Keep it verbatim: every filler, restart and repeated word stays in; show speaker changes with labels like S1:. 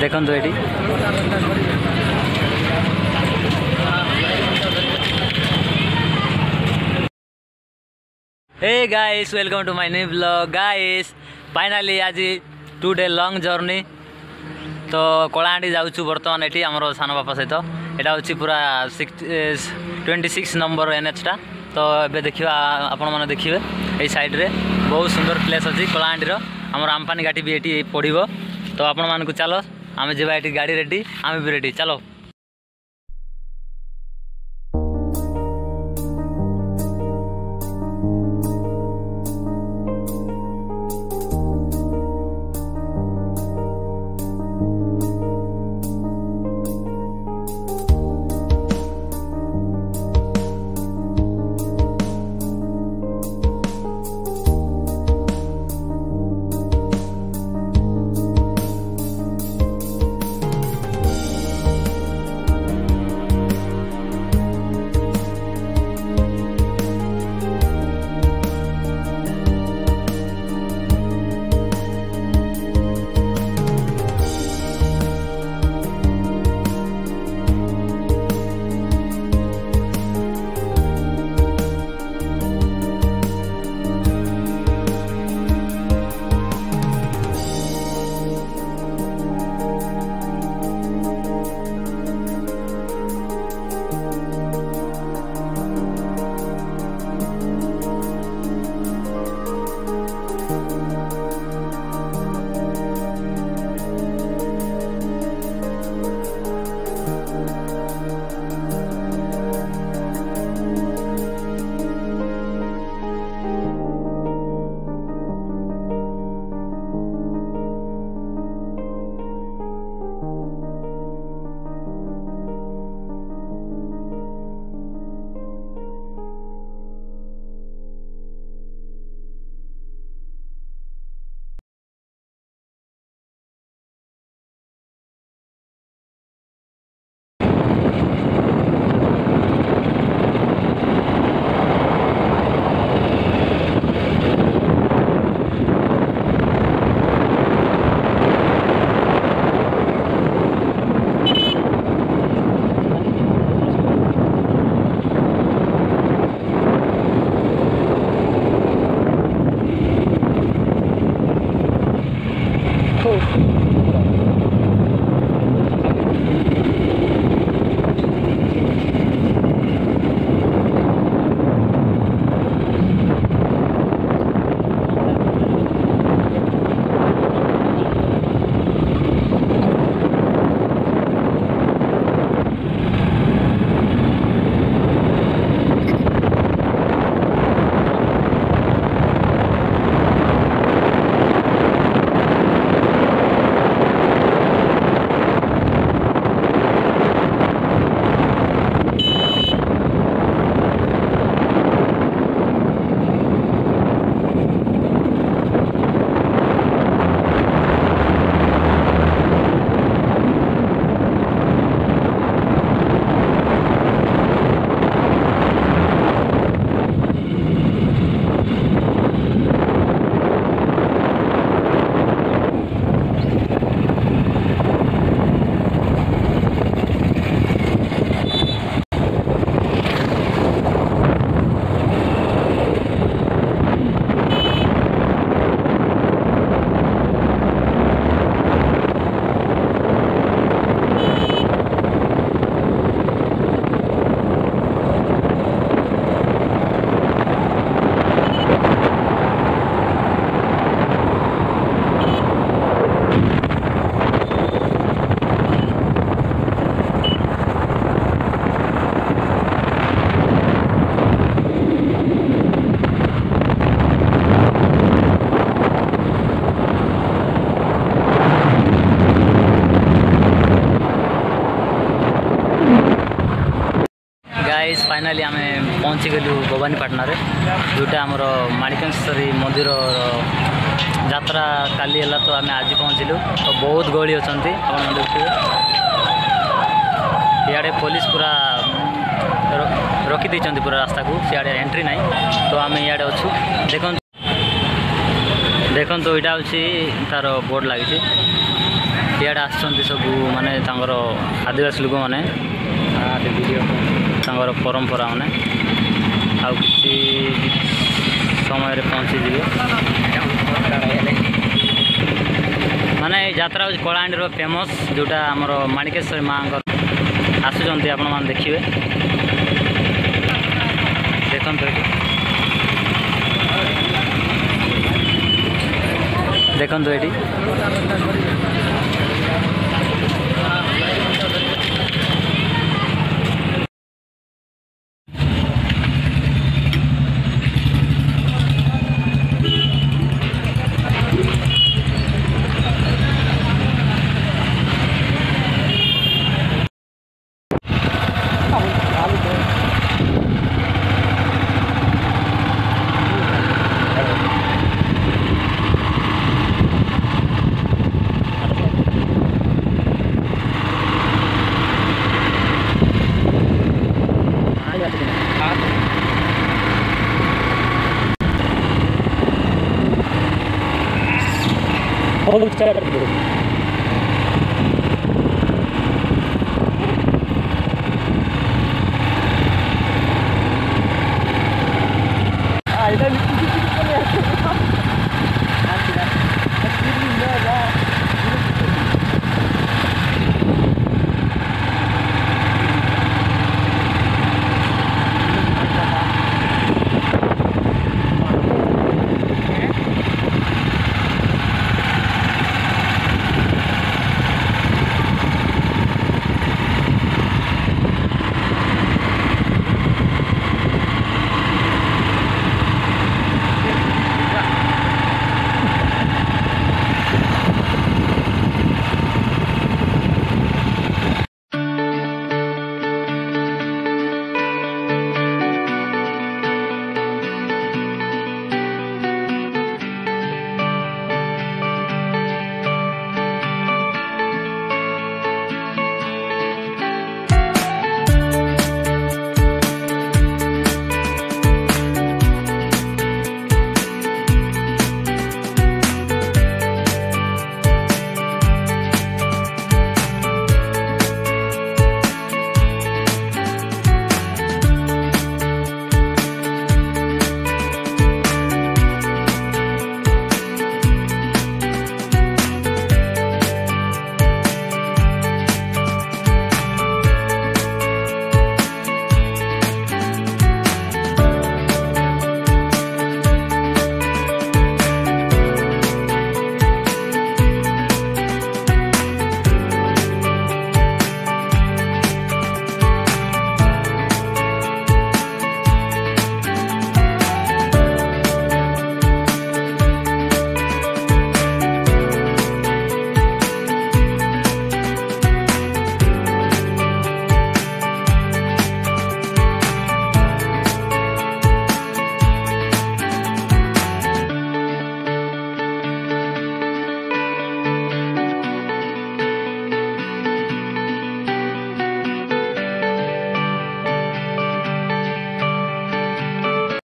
S1: देखो ये hey guys welcome to my new blog guys finally आज टू डे लॉन्ग जर्नी तो कलाहांडी जाऊँ बर्तमान ये आम सान बापा सहित यहाँ हूँ पूरा six twenty six number N H टा तो ये देखिए आपण मैंने देखिए ये साइड रे बहुत सुंदर प्लेस अच्छी कलाहांडी आमर आम्पानी घाटी भी ये पड़ो तो आपण मानक चलो आम जा गाड़ी रेडी आम भी रेडी चलो। फाइनाली आम पहुँची गलु भवानीपाटना रे जोटा आमर माणिकेश्वरी मंदिर यात्रा काली है तो आम आज पहुँचलु तो बहुत गहली अच्छा देखिए इे पुलिस पूरा रखी पूरा रास्ता को सियाड़े एंट्री ना तो आम इे अच्छु देख देखो तो यहाँ हूँ तार बोर्ड लगी इे आसुँच सब माने आदिवासी लोक मैंने परंपरा मैंने आउ कि समय पहुँची माने यात्रा हूँ कलाहांडी फेमस जोटा आमर माणिकेश्वरी माँ आसुँच आपण मैंने देखिए देखो देखो ये
S2: बहुत अच्छा लगा।